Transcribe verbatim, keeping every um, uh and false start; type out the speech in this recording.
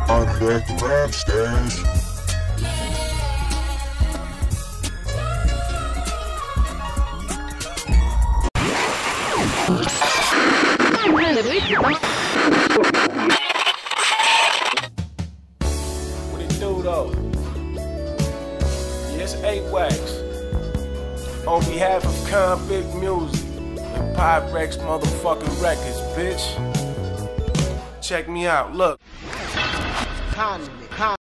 I'm back to rap stash. What it do though? Yeah, it's eight wax. On behalf of Convict Music and Pyrex motherfucking records, bitch. Check me out, look. Convict.